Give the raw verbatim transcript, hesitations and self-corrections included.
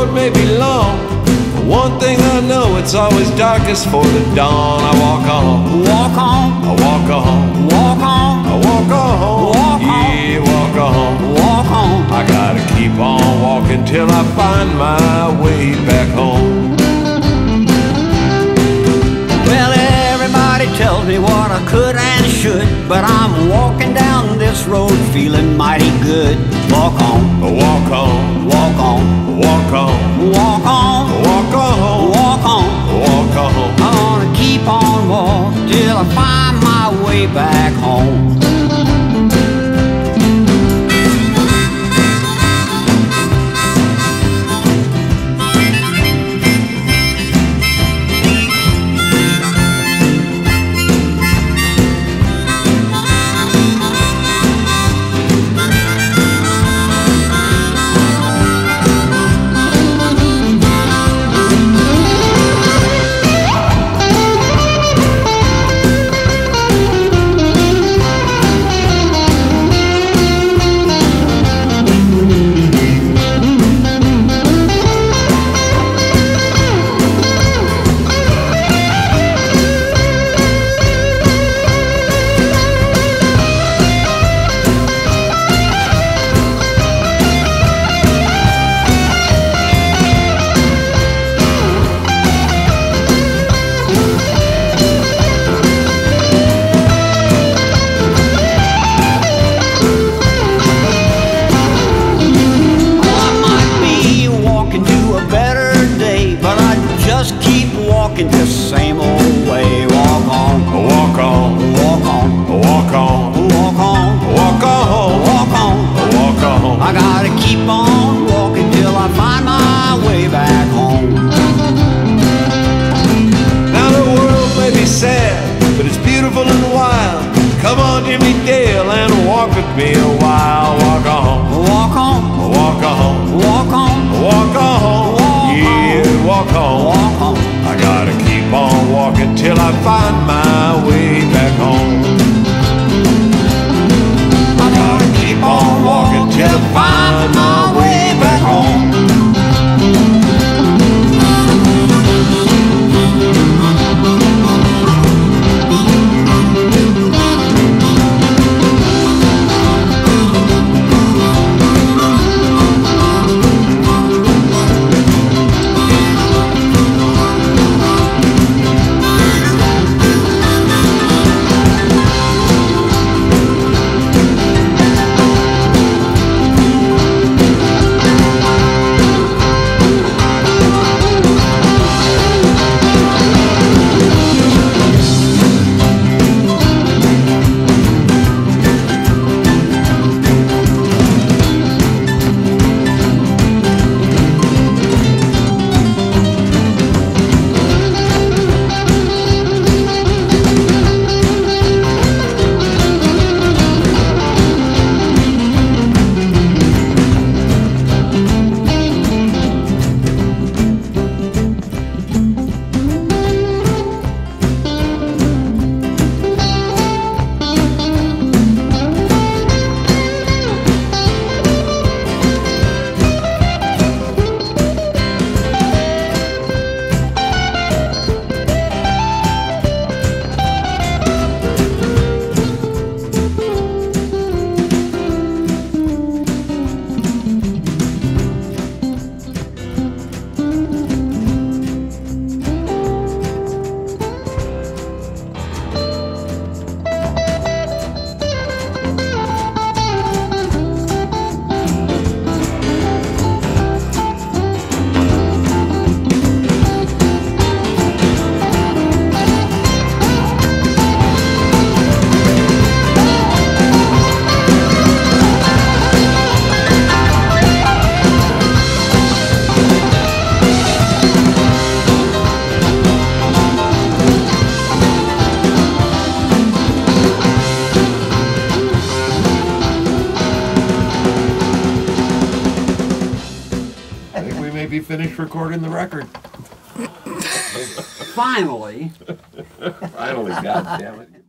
road may be long, but one thing I know, it's always darkest for the dawn. I walk on, walk on, I walk on, walk on, I walk on, walk yeah, walk on, walk on. I gotta keep on walking till I find my way back home. Well, everybody tells me what I could and should, but I'm walking down this road feeling mighty good. Walk on, Walk on, walk on, walk on, walk on, walk on, walk on. walk on. I'm gonna keep on walking till I find my way back home. This same old way. Walk on, Walk on, walk on, walk on, walk on, walk on, walk on. walk on. I gotta keep on walking till I find my way back home. Now the world may be sad, but it's beautiful and wild. Come on, Jimmie Dale, and walk with me a while. Walk on, Walk on, walk on, walk on, walk on, yeah, walk on. walk on. I gotta keep on walking till I find my way back home. I gotta keep on walking till I find my way back home. be finished recording the record. Finally. Finally, God damn it.